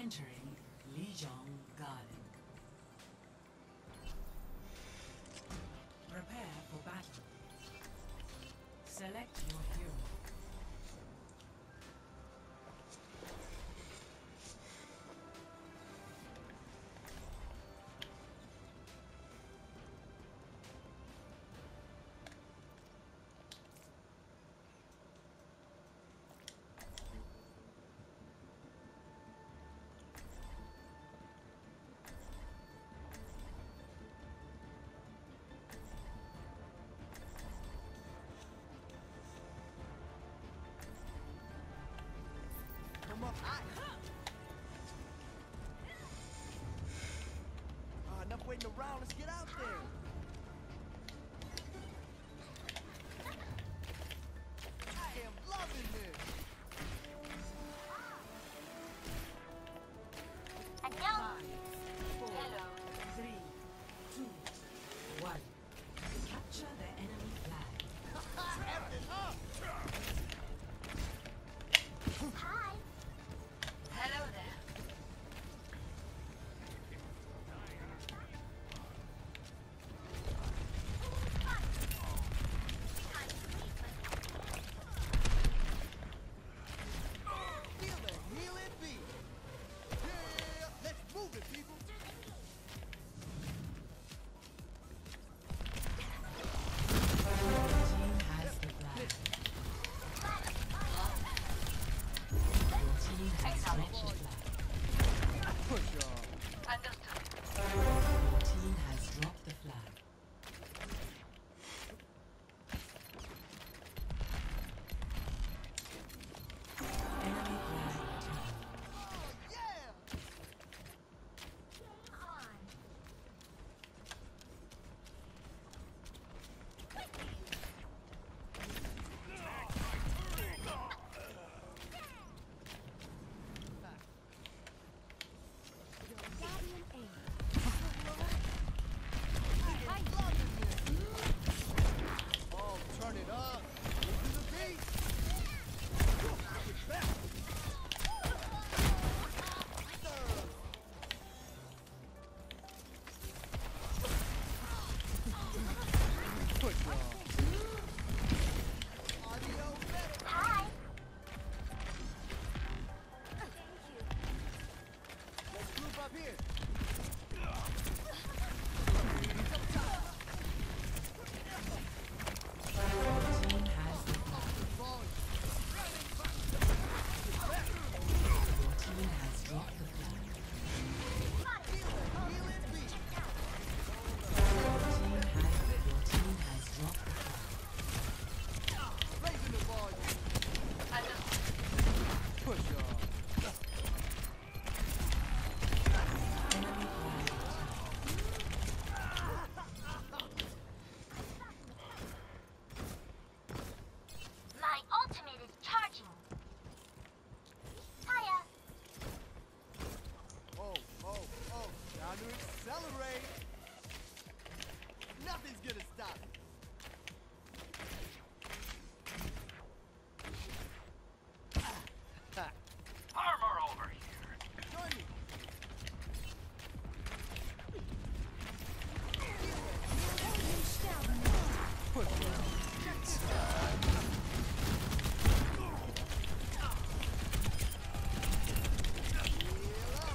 Entering Lijiang Garden. Prepare for battle. Select your hero. Come up high. Enough waiting around. Let's get out there. I am loving this. Five, four, three, two, one. Capture the enemy flag. Everything up. Hi. Hello there. Feel the healing beat. Yeah, let's move it, people. Team has the flag. Your team has reached the flag. Push on. Your team has dropped the flag. Enemy flag returned. Yeah. Oh, turn it up. Into the beat. Get back. Push on. Audio better. Hi. Let's group up here. Your team has the flag. Volume. Your team has dropped the flag. Feel the healing beat. Your team has dropped the flag. Raising the volume. Push on. Enemy flag returned. My ultimate is charging. Hiya. Oh, time to accelerate. Nothing's gonna stop it. Armor over here. Join me. Push on.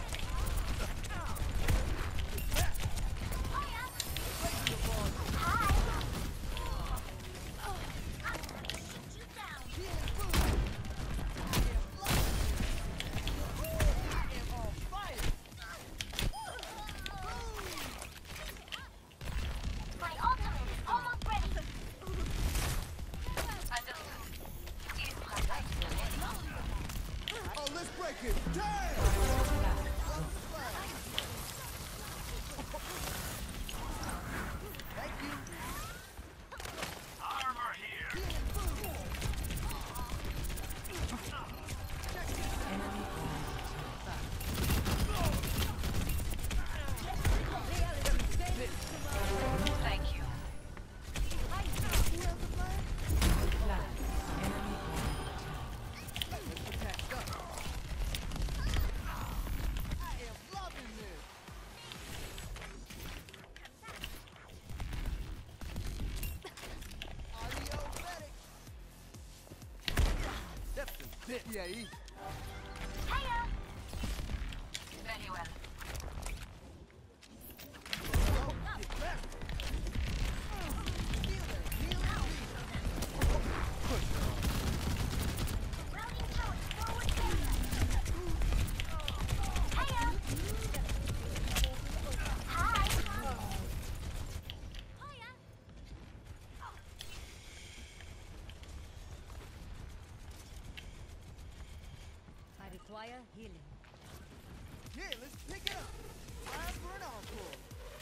Hi. Aquí ahí. Hiya! Very well. Get back. Heal it. Heal it. Push it on. Routing tower forward barrier. Hiya! Hi! Hiya! I require healing. Yeah, let's pick it up. Time for an encore.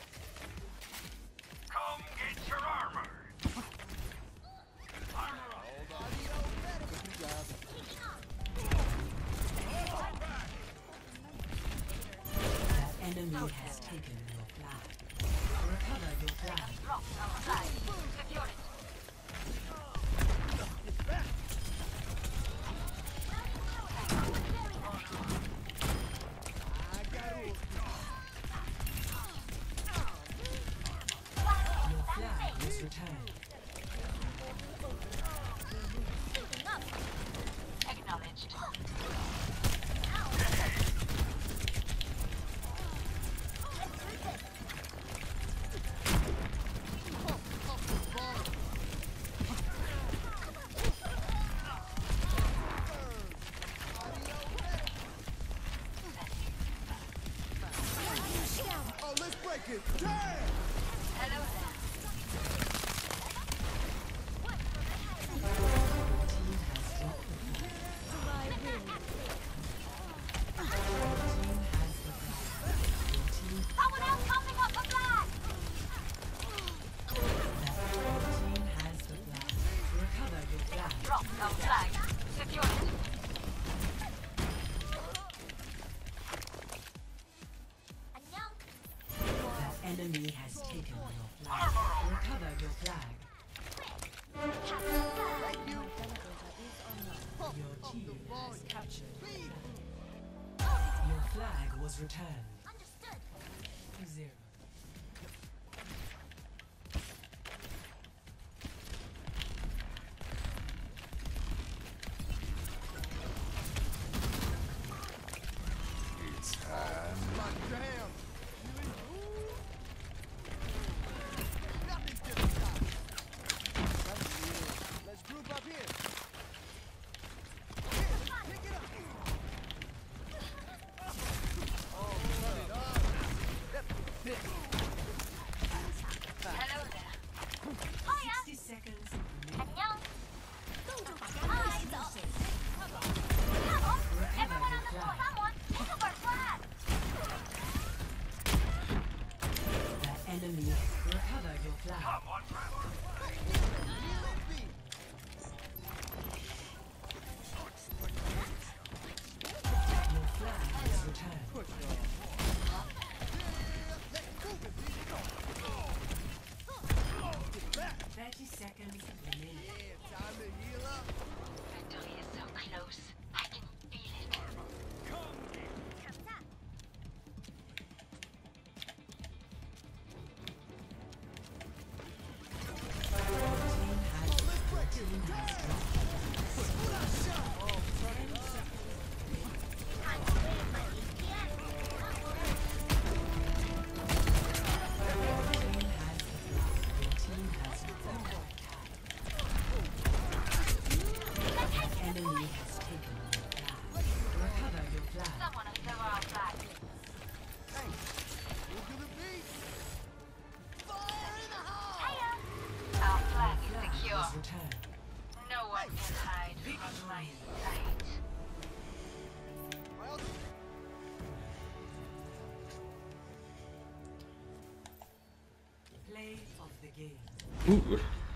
Come get your armor. Armor up. Audio better. Good job. Taking off. Enemy has taken your flag. Recover your flag. Drop outside. Secure it. Get back. Routing tower forward barrier. I got it. Your flag was returned. Acknowledged. Oh, let's break it. Damn. Hello there. Someone else popping up a flag! Recover your flag. Drop our flag. Secure it. 안녕. The enemy has taken your flag. Recover your flag. Thank you. Your team has captured. Speed. Your flag was returned. Understood. 0. My jam. Nothing's gonna stop. Let's group up here. Here, let's pick it up. Oh, turn it up. Yep. Hello there. 60 seconds. 안녕. Hi. Come on. Everyone on the floor. Someone pick up our flag. The enemy. Recover your flag. Come on, Trevor. Heal it be. Your flag is returned. Push it on. Let's move it, baby. Get back. 30 seconds remaining. Yeah, time to heal up. Victory is so close. I can feel it. Let's break it. Time to wait, buddy. Yes. Enemy has taken your flag. Recover your flag. Someone recover our flag. Move to the beat. Fire in the hole. Hiya. Our flag is Flag secure. is returned. No one can hide from my sight. Well, Play of the game. Ooh.